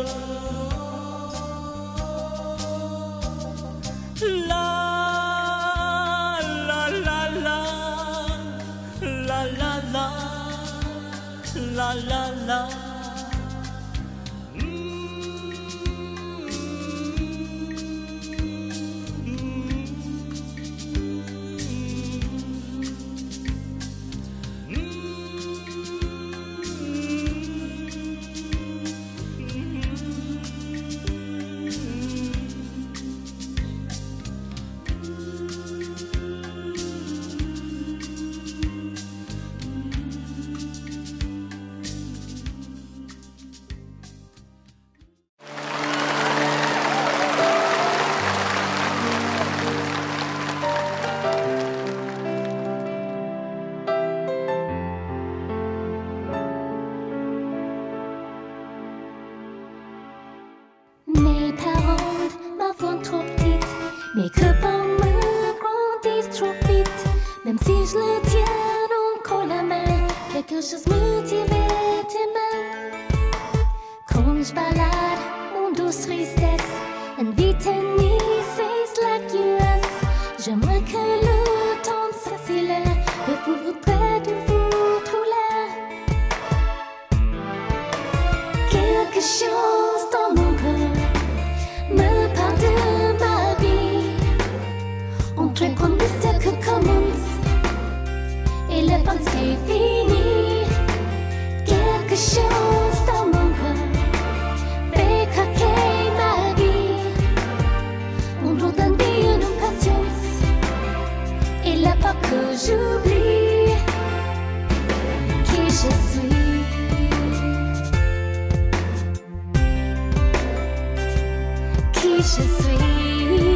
La la la la, la la la, la la la. Mais que pas me grandisse trop vite. Même si je le tiens encore la main, quelque chose me dirait tes mains. Quand je balade mon douce tristesse, and vite and easy like US, J'aimerais que le temps s'accélère et pour près de vous trop l'air. Quelque chose dans mon cœur me parle de ma vie. Entre un mystère que commence et la fin qui finit. Quelque chose dans mon cœur fait craquer ma vie. On doit donner une patience et la peur que j'oublie qui je suis. Qui je suis.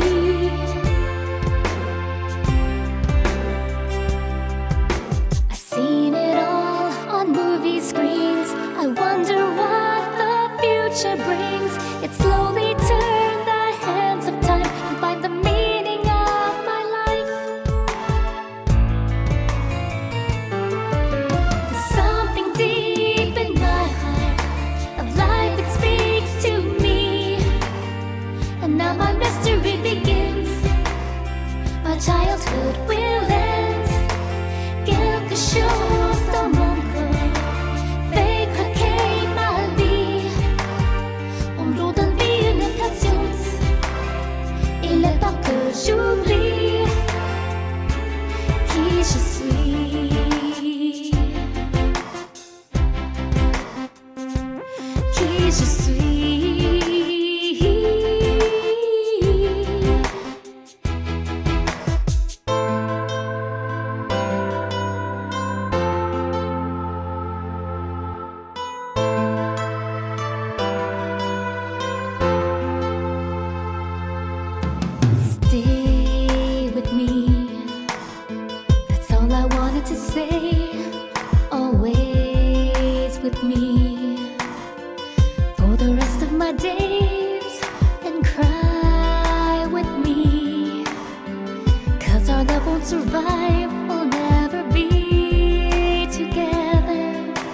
I've seen it all on movie screens. I wonder what the future brings. It slowly turned the hands of time and find the meaning of my life. There's something deep in my heart of life, it speaks to me. And now my mystery begins. My childhood will end. Quelque chose dans mon cœur fait craquer ma vie. On doit donner une patience et la peur que j'oublie qui je suis. Qui je suis. Stay with me. That's all I wanted to say. Always with me for the rest of my days, and cry with me. 'Cause our love won't survive, we'll never be together.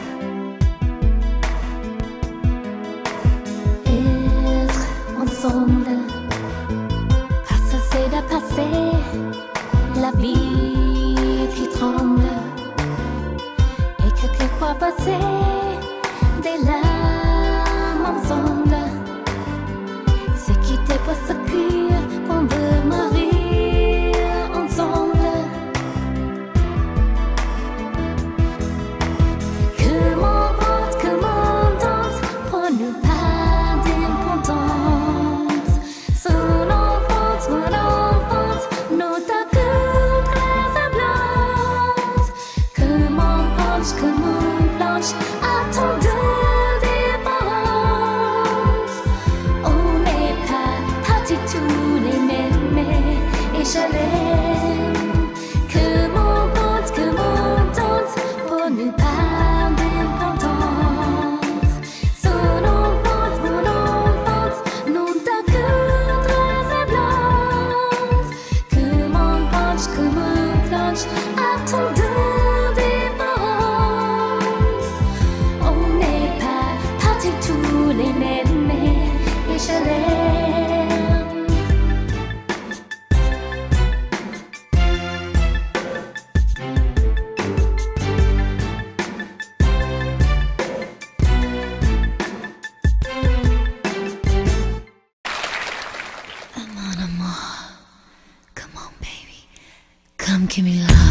Être ensemble, passer de passer, la vie qui tremble, et que quelquefois passer des larmes ensemble. C'est quitter pour s'accueillir qu'on veut mourir ensemble. Que mon tente pour ne pas d'importance. Son enfance, mon enfance, nos tacles ressemblantes. Que mon planche, attend de différence. On n'est pas partis tous les mêmes, et je l'aime. Que mon tente pour ne pas d'importance. Son enfance, mon enfance, nos tacles ressemblantes. Que mon planche, attend de différence. On n'est pas partis tous les mêmes, et je l'aime. Mon amour, come on baby, come give me love.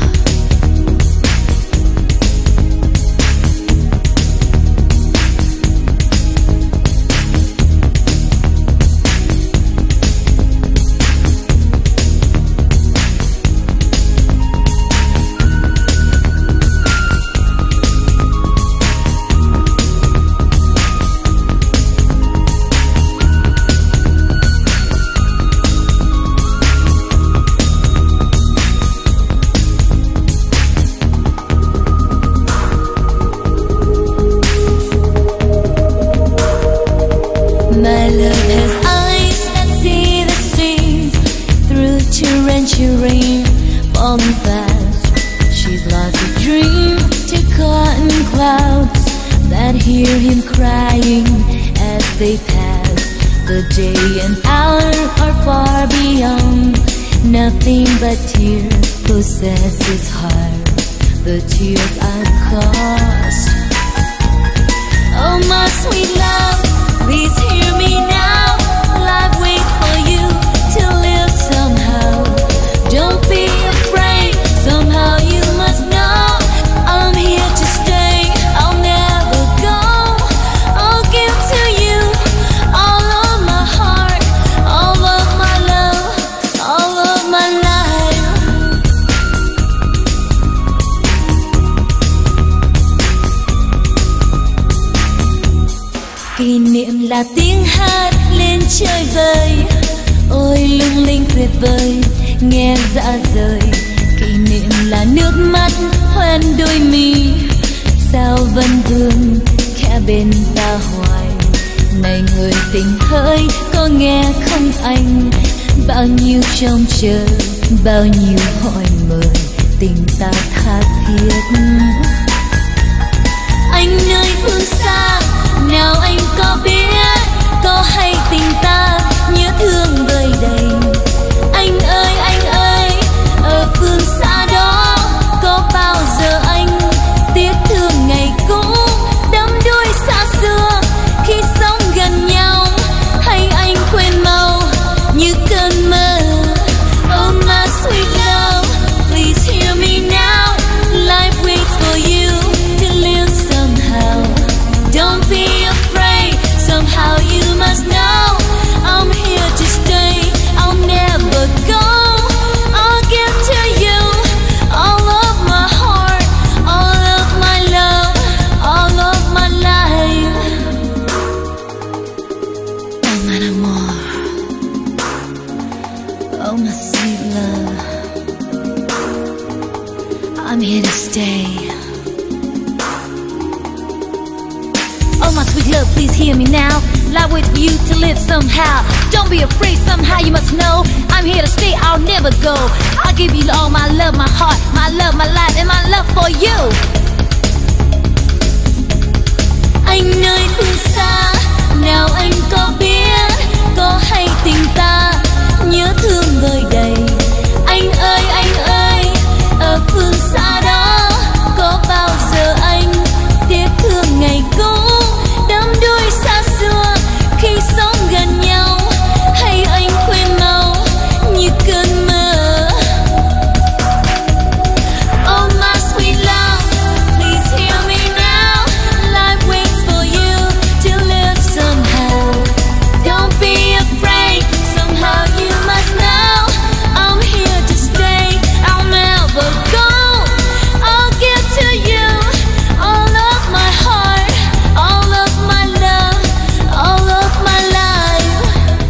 My love has eyes that see the streams through torrential rain falling fast. She's like a dream to cotton clouds that hear him crying as they pass. The day and hour are far beyond, nothing but a tear possesses heart, the tears I've caused. Oh my sweet love, please hear me now. Life waits for you to live somehow. Don't be afraid, somehow you must know I'm here to stay, I'll never go. I'll give to you all of my heart, all of my love, all of my life. Kỷ niệm là tiếng hát lên trời vời, ôi lung linh tuyệt vời, nghe dạ rời. Kỷ niệm là nước mắt hoen đôi mi, sao vẫn vương khẽ bên ta hoài. Này người tình hỡi, có nghe không anh? Bao nhiêu trông chờ, bao nhiêu hỏi mời, tình ta tha thiết. Anh nơi phương xa, nào anh có biết, có hay tình ta nhớ thương vơi đầy. Anh ơi, ở phương xa đó, có bao giờ anh tiếc thương ngày cũ đắm đuối xa xưa khi sống gần nhau, hay anh quên mau như cơn mơ. Oh my sweet love, please hear me now. Life waits for you to live somehow. Don't be afraid, somehow you must know I'm here to stay, I'll never go. I'll give to you all of my heart, all of my love, all of my life. Oh mon amour, oh my sweet love, I'm here to stay. Oh my sweet love, please hear me now. Life waits for you to live somehow. Don't be afraid, somehow you must know I'm here to stay, I'll never go. I'll give you all my love, my heart, my love, my life, and my love for you. Anh nơi phương xa, nào anh có biết, có hay tình ta nhớ thương vơi đầy. Anh ơi, ở phương xa đó, có bao giờ anh tiếc thương ngày cũ đắm đuối xa xưa khi sống gần nhau, hay anh quên mau như cơn mơ. Oh my sweet love, please hear me now. Life waits for you to live somehow. Don't be afraid, somehow you must know I'm here to stay, I'll never go. I'll give to you all of my heart, all of my love, all of my life.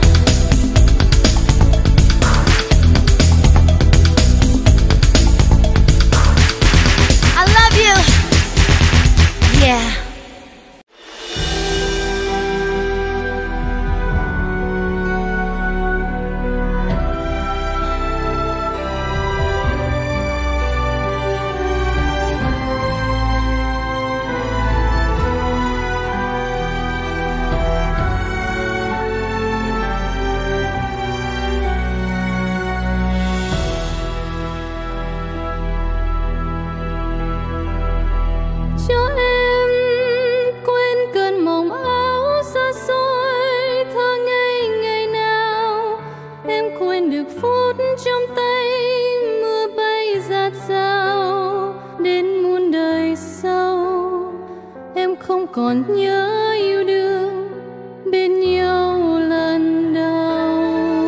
I love you. Yeah. Cho em quên cơn mộng áo xa xôi thơ ngây ngày nào. Em quên được phút trong tay mưa bay rạt rào đến muôn đời sau. Em không còn nhớ yêu đương bên nhau lần đầu.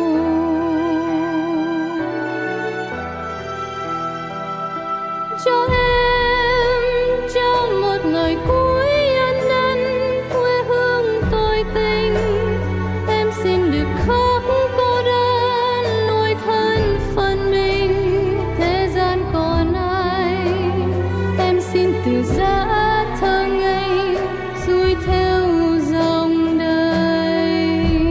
Cho em trong một ngày cuối an năn quê hương tôi tình, em xin được khóc cô đơn nuôi thân phận mình. Thế gian còn ai, em xin từ giã thơ ngây xuôi theo dòng đời.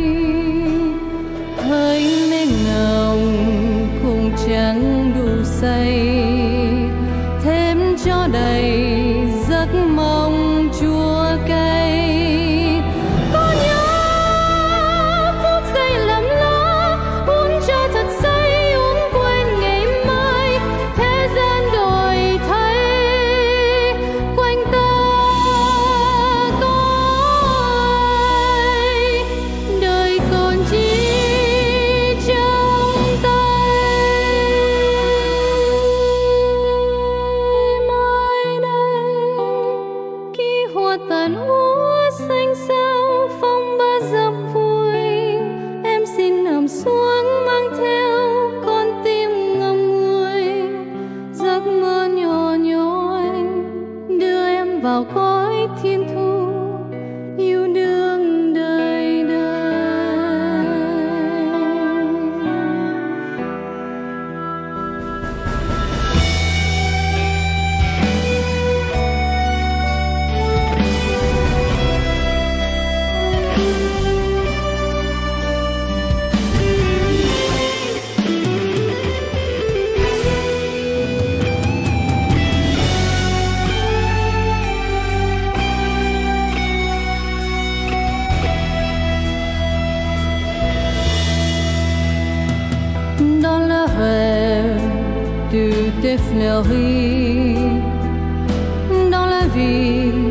Hỡi mê ngóng cùng chẳng đủ say, thêm cho đầy giấc mong chua cay. Có nhớ phút giây lầm lỡ uống cho thật say, uống quên ngày après, tu t'es fleuri dans la vie.